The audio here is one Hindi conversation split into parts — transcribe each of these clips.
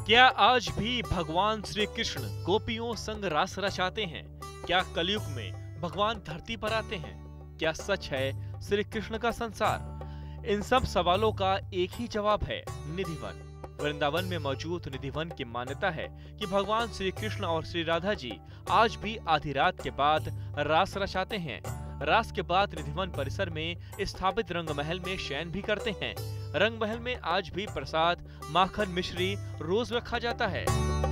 क्या आज भी भगवान श्री कृष्ण गोपियों संग रास रचाते हैं? क्या कलयुग में भगवान धरती पर आते हैं? क्या सच है श्री कृष्ण का संसार? इन सब सवालों का एक ही जवाब है, निधिवन। वृंदावन में मौजूद निधिवन की मान्यता है कि भगवान श्री कृष्ण और श्री राधा जी आज भी आधी रात के बाद रास रचाते हैं। रास के बाद निधिवन परिसर में स्थापित रंग महल में शयन भी करते हैं। रंग महल में आज भी प्रसाद, माखन, मिश्री रोज रखा जाता है।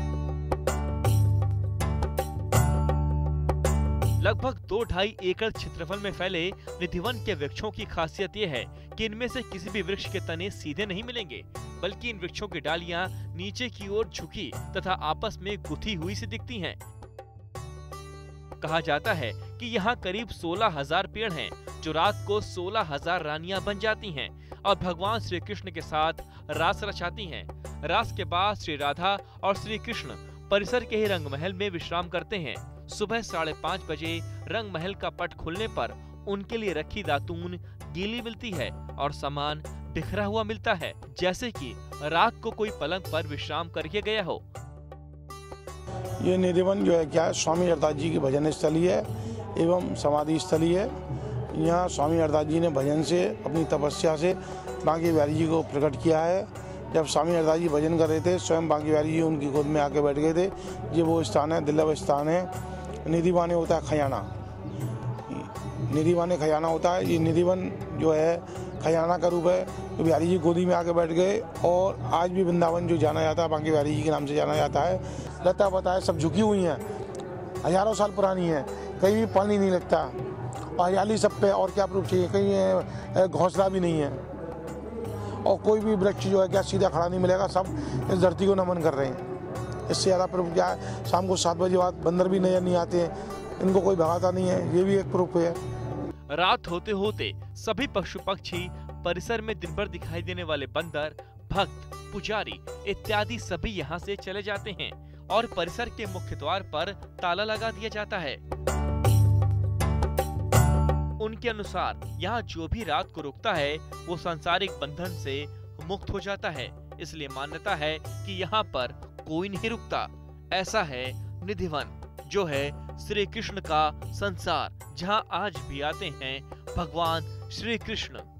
लगभग 2-2.5 एकड़ क्षेत्रफल में फैले निधिवन के वृक्षों की खासियत यह है कि इनमें से किसी भी वृक्ष के तने सीधे नहीं मिलेंगे, बल्कि इन वृक्षों की डालियां नीचे की ओर झुकी तथा आपस में गुथी हुई सी दिखती हैं। कहा जाता है कि यहाँ करीब 16,000 पेड़ हैं, जो रात को 16,000 रानियां बन जाती हैं और भगवान श्री कृष्ण के साथ रास रचाती हैं। रास के बाद श्री राधा और श्री कृष्ण परिसर के ही रंग महल में विश्राम करते हैं। सुबह 5:30 बजे रंग महल का पट खुलने पर उनके लिए रखी दातून गीली मिलती है और सामान बिखरा हुआ मिलता है, जैसे कि रात को कोई पलंग पर विश्राम करके गया हो। ये निधिवन जो है क्या स्वामी हरदास जी की भजन स्थली है एवं समाधि स्थली है। यहाँ स्वामी हरदास जी ने भजन से, अपनी तपस्या से बांके बिहारी जी को प्रकट किया है। जब स्वामी हरदास जी भजन कर रहे थे, स्वयं बांके बिहारी जी उनकी गोद में आके बैठ गए थे। ये वो स्थान है, दुर्लभ स्थान है। निधिवन होता है खजाना, निधिवन खजाना होता है। ये निधिवन जो है खजाना का रूप है। तो बिहारी जी गोदी में आके बैठ गए और आज भी वृंदावन जो जाना जाता है बांके बिहारी जी के नाम से जाना जाता है। लता पता सब झुकी हुई हैं, हजारों साल पुरानी है, कहीं भी पानी नहीं लगता और हरियाली सब पे। और क्या प्रूफ चाहिए, कहीं घोंसला भी नहीं है और कोई भी वृक्ष जो है क्या सीधा खड़ा नहीं मिलेगा। सब इस धरती को नमन कर रहे हैं। इससे ज़्यादा प्रूफ क्या है? शाम को 7 बजे बाद बंदर भी नजर नहीं आते हैं, इनको कोई भगाता नहीं है, ये भी एक प्रूफ है। रात होते होते सभी पशु पक्षी, परिसर में दिन भर दिखाई देने वाले बंदर, भक्त, पुजारी इत्यादि सभी यहाँ से चले जाते हैं और परिसर के मुख्य द्वार पर ताला लगा दिया जाता है। उनके अनुसार यहाँ जो भी रात को रुकता है वो सांसारिक बंधन से मुक्त हो जाता है। इसलिए मान्यता है कि यहाँ पर कोई नहीं रुकता। ऐसा है निधिवन, जो है श्री कृष्ण का संसार, जहाँ आज भी आते हैं भगवान श्री कृष्ण।